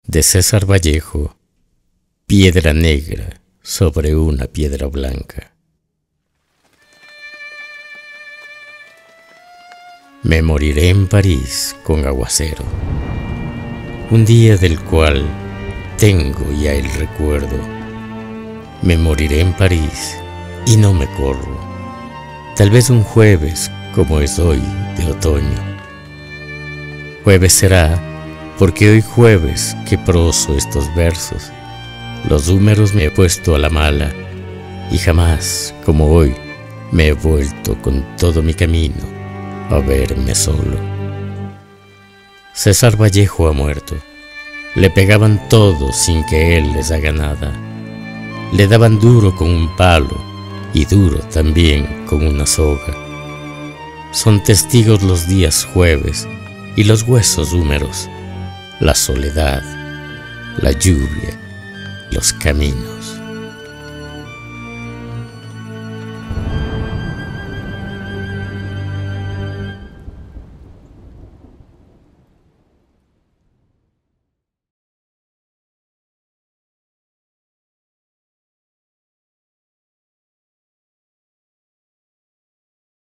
De César Vallejo, piedra negra sobre una piedra blanca. Me moriré en París con aguacero, un día del cual tengo ya el recuerdo. Me moriré en París y no me corro, tal vez un jueves como es hoy de otoño. Jueves será porque hoy jueves que proso estos versos, los húmeros me he puesto a la mala y jamás como hoy me he vuelto con todo mi camino a verme solo. César Vallejo ha muerto, le pegaban todos sin que él les haga nada, le daban duro con un palo y duro también con una soga. Son testigos los días jueves y los huesos húmeros, la soledad, la lluvia, los caminos.